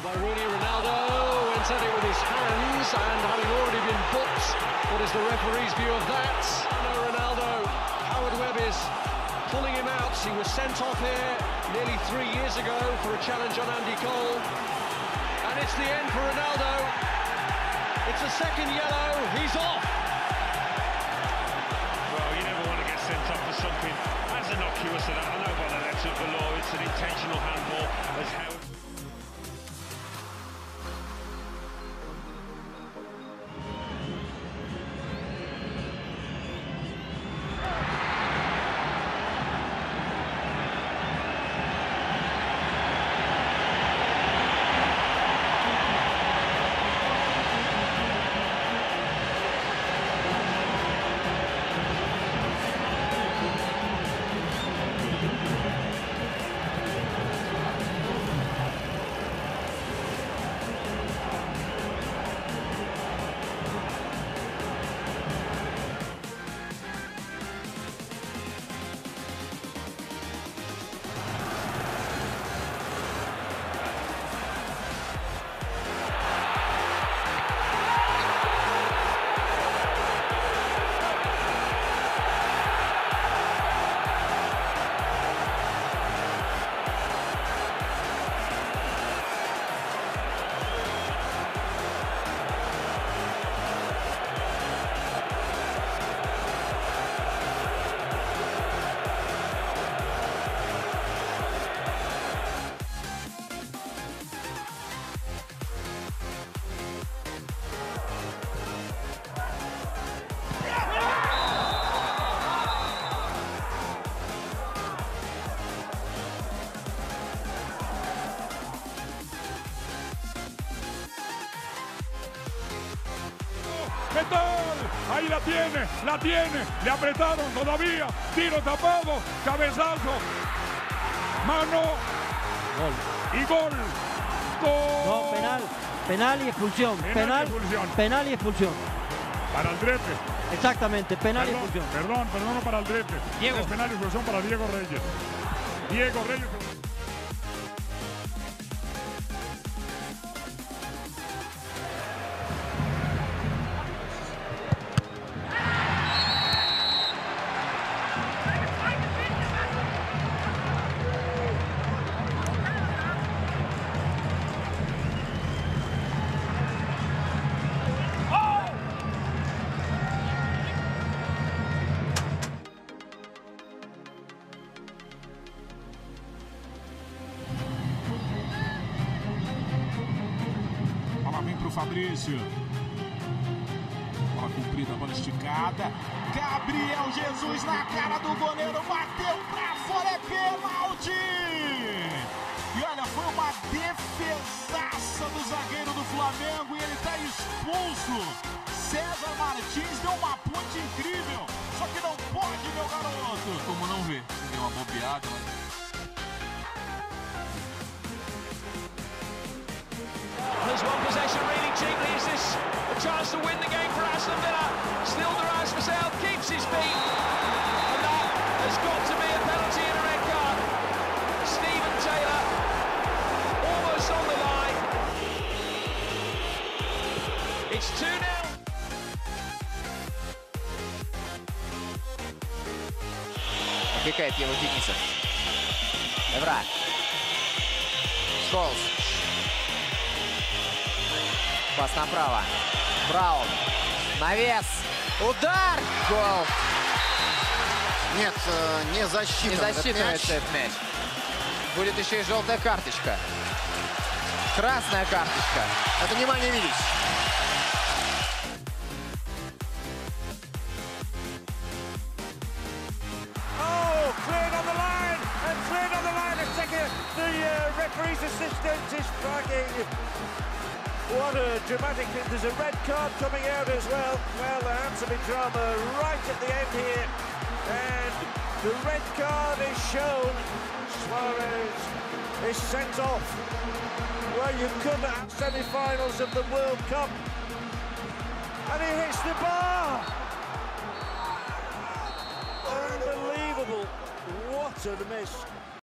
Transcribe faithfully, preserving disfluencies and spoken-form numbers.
by Rooney. Ronaldo went at it with his hands, and having already been booked, what is the referee's view of that? No, Ronaldo, Howard Webb is pulling him out. He was sent off here nearly three years ago for a challenge on Andy Cole, and it's the end for Ronaldo. It's a second yellow, he's off. Well, you never want to get sent off for something as innocuous as that. I know by the letter of the law it's an intentional handball, as Howard. ¡Metal! Ahí la tiene, la tiene, le apretaron todavía, tiro tapado, cabezazo, mano, gol. Y gol. Gol. No, penal, penal y expulsión, penal, penal, y expulsión. penal y expulsión. Para Aldrete. Exactamente, penal perdón, y expulsión. Perdón, perdón para Aldrete. Diego. Es penal y expulsión para Diego Reyes. Diego Reyes. Vem pro Fabrício. Bola comprida, bola esticada. Gabriel Jesus na cara do goleiro. Bateu pra fora, é pênalti! E olha, foi uma defesaça do zagueiro do Flamengo e ele tá expulso. César Martins deu uma ponte incrível. Só que não pode, meu garoto. Como não ver? Deu uma bobeada, mas... There's one possession really cheaply. Is this a chance to win the game for Aston Villa? Still the rise for South, keeps his feet. And that has got to be a penalty and a red card. Stephen Taylor almost on the line. It's two nil. Опекает его Денисов. Эвра. Сколс. Пас направо. Браун. Навес. Удар. Гол. Нет, не засчитан. Не засчитывается этот мяч. Будет еще и желтая карточка. Красная карточка. Это Немanja Vidic. Oh, cleared on the line. And cleared on the line. And second, the uh, referee's assistant is striking. What a dramatic thing. There's a red card coming out as well. Well, there has to be drama right at the end here. And the red card is shown. Suarez is sent off. Well, you couldn't have semi-finals of the World Cup. And he hits the bar. Unbelievable. What a miss.